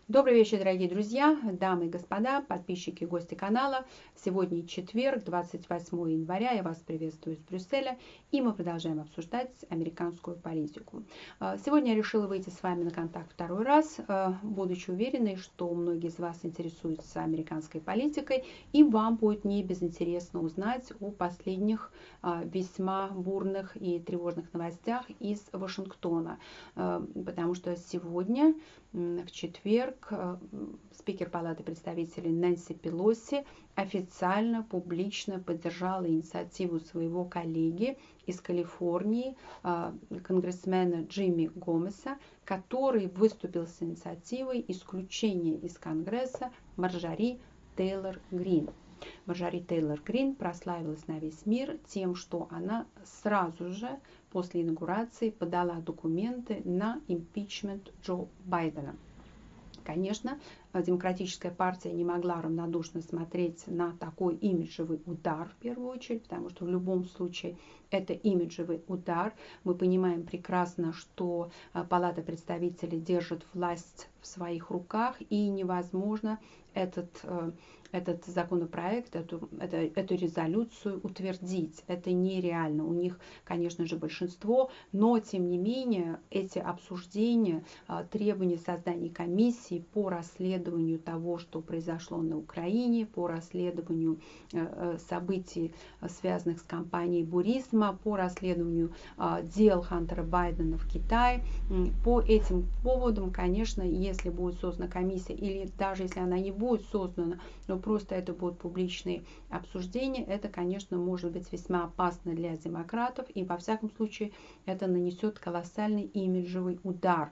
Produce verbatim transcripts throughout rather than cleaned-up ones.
Добрый вечер, дорогие друзья, дамы и господа, подписчики и гости канала. Сегодня четверг, двадцать восьмое января. Я вас приветствую из Брюсселя, и мы продолжаем обсуждать американскую политику. Сегодня я решила выйти с вами на контакт второй раз, будучи уверенной, что многие из вас интересуются американской политикой, и вам будет не безинтересно узнать о последних весьма бурных и тревожных новостях из Вашингтона, потому что сегодня, в четверг, спикер Палаты представителей Нэнси Пелоси официально, публично поддержала инициативу своего коллеги из Калифорнии, конгрессмена Джимми Гомеса, который выступил с инициативой исключения из Конгресса Марджори Тейлор Грин. Марджори Тейлор Грин прославилась на весь мир тем, что она сразу же после инаугурации подала документы на импичмент Джо Байдена. Конечно, Демократическая партия не могла равнодушно смотреть на такой имиджевый удар в первую очередь, потому что в любом случае это имиджевый удар. Мы понимаем прекрасно, что Палата представителей держит власть в своих руках, и невозможно этот, этот законопроект, эту, эту, эту резолюцию утвердить. Это нереально. У них, конечно же, большинство, но тем не менее эти обсуждения, требования создания комиссии по расследованию того, что произошло на Украине, по расследованию событий, связанных с кампанией Бурисма, по расследованию дел Хантера Байдена в Китае. По этим поводам, конечно, если будет создана комиссия, или даже если она не будет создана, но просто это будут публичные обсуждения, это, конечно, может быть весьма опасно для демократов, и во всяком случае это нанесет колоссальный имиджевый удар.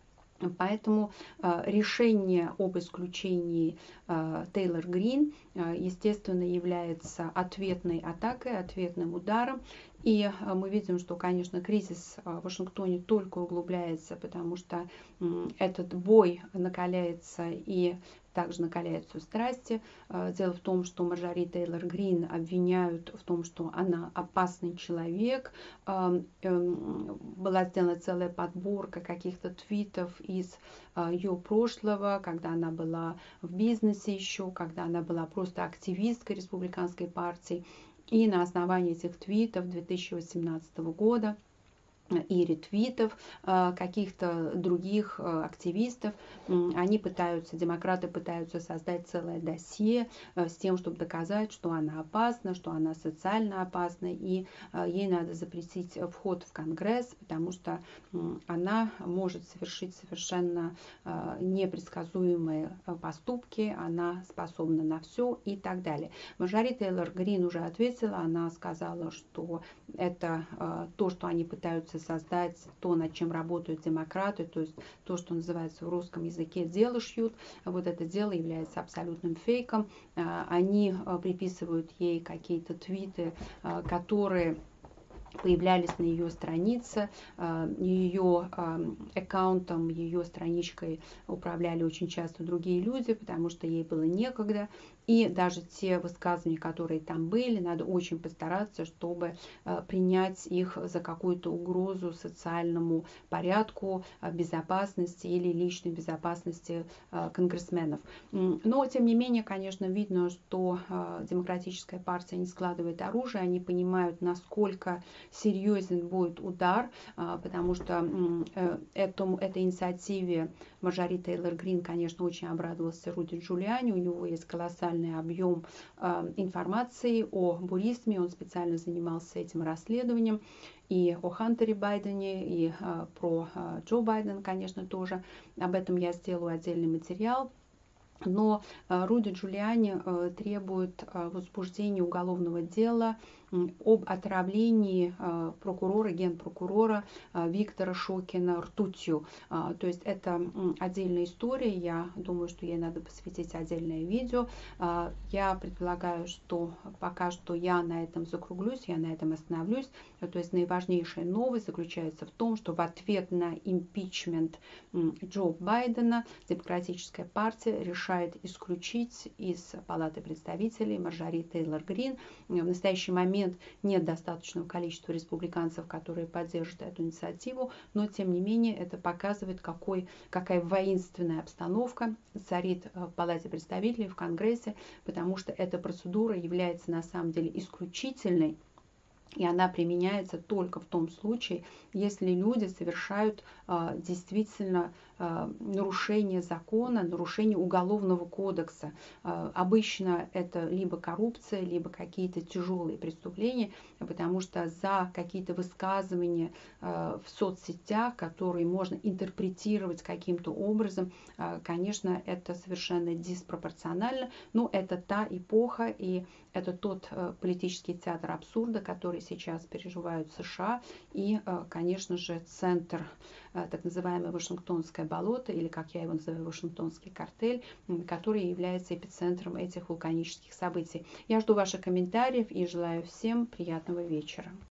Поэтому э, решение об исключении э, Тейлор Грин, э, естественно, является ответной атакой, ответным ударом. И э, мы видим, что, конечно, кризис в Вашингтоне только углубляется, потому что э, этот бой накаляется и также накаляются страсти. Дело в том, что Марджори Тейлор Грин обвиняют в том, что она опасный человек. Была сделана целая подборка каких-то твитов из ее прошлого, когда она была в бизнесе еще, когда она была просто активисткой республиканской партии. И на основании этих твитов две тысячи восемнадцатого года и ретвитов каких-то других активистов, они пытаются, демократы пытаются создать целое досье с тем, чтобы доказать, что она опасна, что она социально опасна, и ей надо запретить вход в Конгресс, потому что она может совершить совершенно непредсказуемые поступки, она способна на все и так далее. Марджори Тейлор Грин уже ответила, она сказала, что это то, что они пытаются создать, то, над чем работают демократы, то есть то, что называется в русском языке дело шьют. Вот это дело является абсолютным фейком. Они приписывают ей какие-то твиты, которые появлялись на ее странице, ее аккаунтом, ее страничкой управляли очень часто другие люди, потому что ей было некогда. И даже те высказывания, которые там были, надо очень постараться, чтобы принять их за какую-то угрозу социальному порядку, безопасности или личной безопасности конгрессменов. Но, тем не менее, конечно, видно, что Демократическая партия не складывает оружие, они понимают, насколько серьезен будет удар, потому что этому, этой инициативе Марджори Тейлор Грин, конечно, очень обрадовался Руди Джулиани, у него есть колоссальный объем э, информации о Бурисме, он специально занимался этим расследованием, и о Хантере Байдене, и э, про э, Джо Байдена, конечно, тоже. Об этом я сделаю отдельный материал. Но э, Руди Джулиани э, требует э, возбуждения уголовного дела об отравлении э, прокурора, генпрокурора э, Виктора Шокина ртутью. Э, то есть это э, отдельная история, я думаю, что ей надо посвятить отдельное видео. Э, я предполагаю, что пока что я на этом закруглюсь, я на этом остановлюсь. То есть наиважнейшая новость заключается в том, что в ответ на импичмент э, Джо Байдена Демократическая партия решает исключить из Палаты представителей Марджори Тейлор Грин. В настоящий момент момент нет достаточного количества республиканцев, которые поддержат эту инициативу, но тем не менее это показывает, какой, какая воинственная обстановка царит в Палате представителей, в Конгрессе, потому что эта процедура является на самом деле исключительной, и она применяется только в том случае, если люди совершают э, действительно э, нарушение закона, нарушение уголовного кодекса. Э, обычно это либо коррупция, либо какие-то тяжелые преступления, потому что за какие-то высказывания э, в соцсетях, которые можно интерпретировать каким-то образом, э, конечно, это совершенно диспропорционально, но это та эпоха, и это тот э, политический театр абсурда, который сейчас переживают США, и, конечно же, центр, так называемое Вашингтонское болото, или, как я его называю, Вашингтонский картель, который является эпицентром этих вулканических событий. Я жду ваших комментариев и желаю всем приятного вечера.